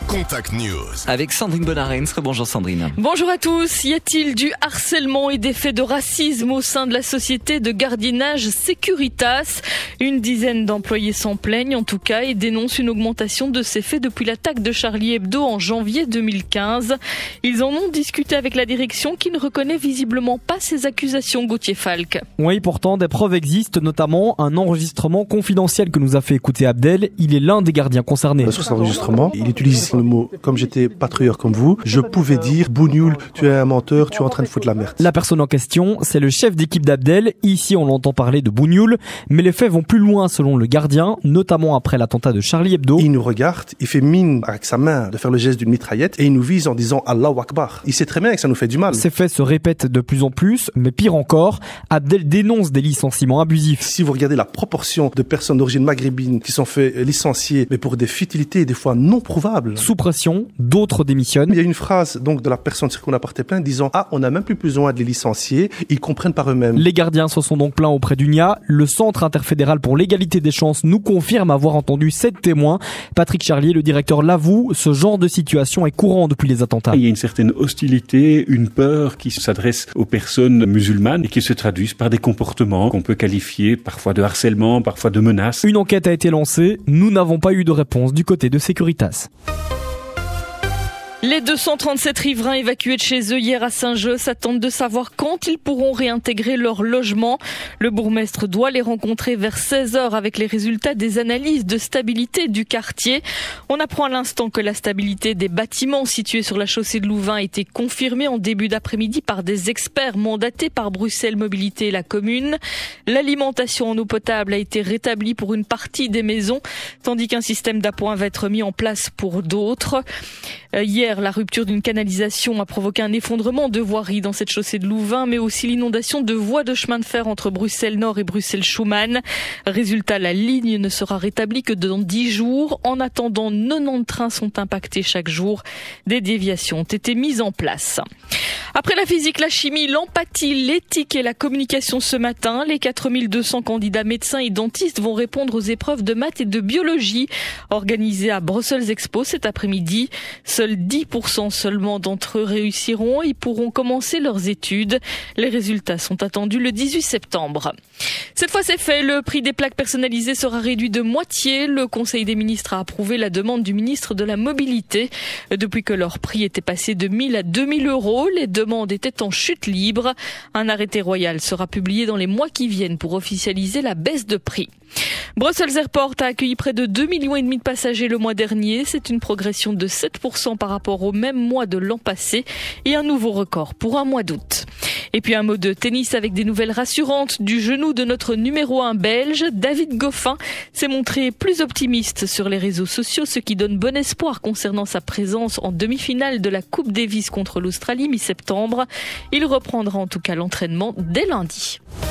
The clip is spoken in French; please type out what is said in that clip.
Contact News. Avec Sandrine Bonarens. Bonjour Sandrine. Bonjour à tous. Y a-t-il du harcèlement et des faits de racisme au sein de la société de gardiennage Securitas? Une dizaine d'employés s'en plaignent en tout cas et dénoncent une augmentation de ces faits depuis l'attaque de Charlie Hebdo en janvier 2015. Ils en ont discuté avec la direction qui ne reconnaît visiblement pas ces accusations, Gauthier Falk. Oui, pourtant des preuves existent, notamment un enregistrement confidentiel que nous a fait écouter Abdel. Il est l'un des gardiens concernés. Sur cet enregistrement, il utilise le mot « comme j'étais patrouilleur comme vous, je pouvais dire « Bougnoul, tu es un menteur, tu es en train de foutre la merde ». La personne en question, c'est le chef d'équipe d'Abdel. Ici, on l'entend parler de Bougnoul, mais les faits vont plus loin selon le gardien, notamment après l'attentat de Charlie Hebdo. Il nous regarde, il fait mine avec sa main de faire le geste d'une mitraillette et il nous vise en disant « Allahu Akbar ». Il sait très bien que ça nous fait du mal. Ces faits se répètent de plus en plus, mais pire encore, Abdel dénonce des licenciements abusifs. Si vous regardez la proportion de personnes d'origine maghrébine qui sont fait licencier, mais pour des futilités des fois non prouvables. Sous pression, d'autres démissionnent. Il y a une phrase donc de la personne sur qui on a porté plainte disant « Ah, on n'a même plus besoin de les licencier, ils comprennent par eux-mêmes ». Les gardiens se sont donc plaints auprès du NIA. Le Centre interfédéral pour l'égalité des chances nous confirme avoir entendu 7 témoins. Patrick Charlier, le directeur, l'avoue, ce genre de situation est courant depuis les attentats. Il y a une certaine hostilité, une peur qui s'adresse aux personnes musulmanes et qui se traduisent par des comportements qu'on peut qualifier parfois de harcèlement, parfois de menaces. Une enquête a été lancée. Nous n'avons pas eu de réponse du côté de Securitas. Les 237 riverains évacués de chez eux hier à Saint-Jeus s'attendent de savoir quand ils pourront réintégrer leur logement. Le bourgmestre doit les rencontrer vers 16h avec les résultats des analyses de stabilité du quartier. On apprend à l'instant que la stabilité des bâtiments situés sur la chaussée de Louvain a été confirmée en début d'après-midi par des experts mandatés par Bruxelles Mobilité et la commune. L'alimentation en eau potable a été rétablie pour une partie des maisons, tandis qu'un système d'appoint va être mis en place pour d'autres. Hier, la rupture d'une canalisation a provoqué un effondrement de voiries dans cette chaussée de Louvain, mais aussi l'inondation de voies de chemin de fer entre Bruxelles-Nord et Bruxelles-Schumann. Résultat, la ligne ne sera rétablie que dans 10 jours. En attendant, 90 trains sont impactés chaque jour. Des déviations ont été mises en place. Après la physique, la chimie, l'empathie, l'éthique et la communication ce matin, les 4200 candidats médecins et dentistes vont répondre aux épreuves de maths et de biologie organisées à Brussels Expo cet après-midi. Seuls 10% seulement d'entre eux réussiront et pourront commencer leurs études. Les résultats sont attendus le 18 septembre. Cette fois c'est fait, le prix des plaques personnalisées sera réduit de moitié. Le Conseil des ministres a approuvé la demande du ministre de la Mobilité. Depuis que leur prix était passé de 1000 à 2000 euros, les demandes étaient en chute libre. Un arrêté royal sera publié dans les mois qui viennent pour officialiser la baisse de prix. Brussels Airport a accueilli près de 2,5 millions de passagers le mois dernier. C'est une progression de 7% par rapport au même mois de l'an passé et un nouveau record pour un mois d'août. Et puis un mot de tennis avec des nouvelles rassurantes du genou de notre numéro 1 belge. David Goffin s'est montré plus optimiste sur les réseaux sociaux, ce qui donne bon espoir concernant sa présence en demi-finale de la Coupe Davis contre l'Australie mi-septembre. Il reprendra en tout cas l'entraînement dès lundi.